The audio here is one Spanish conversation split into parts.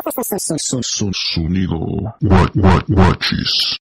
Sonido Guachis.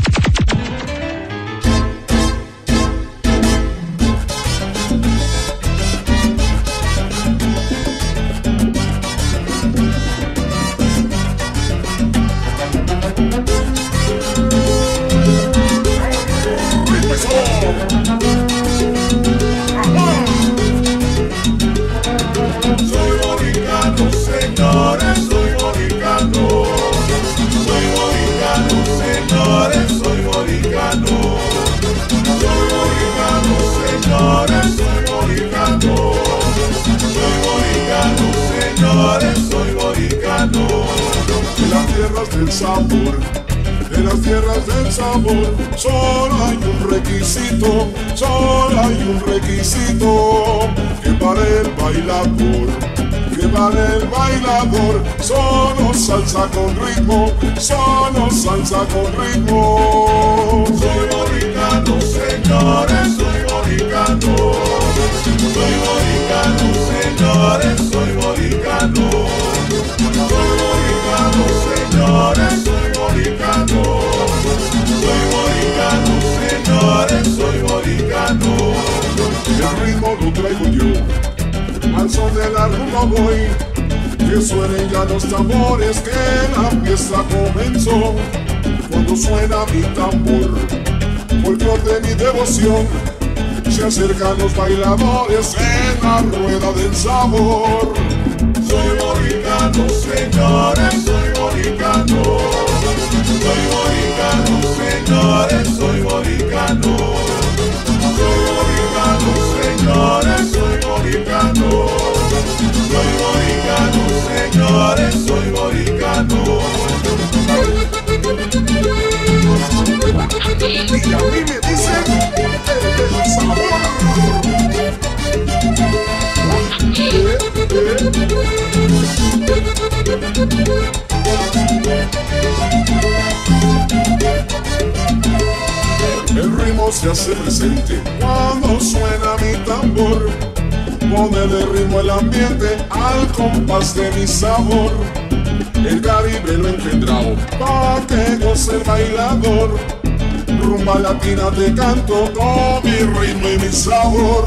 De las tierras del sabor, solo hay un requisito, solo hay un requisito, que para el bailador, solo salsa con ritmo, solo salsa con ritmo. Soy boricano, señores, soy boricano, señores, soy boricano, señores, soy boricano, señores, soy boricano. Y al ritmo lo traigo yo, al son de la rumba voy, que suenen ya los tambores, que la fiesta comenzó. Cuando suena mi tambor, folclor de mi devoción, se acercan los bailadores en la rueda del sabor. Soy boricano, señores, soy boricano, señores, soy boricano, señores, soy boricano, señores, soy boricano. Y a mí me dicen el sabor. El ritmo se hace presente cuando suena mi tambor. Pone de ritmo el ambiente al compás de mi sabor. El Caribe lo he engendrado pa' que goce el bailador. Rumba latina te canto con mi ritmo y mi sabor.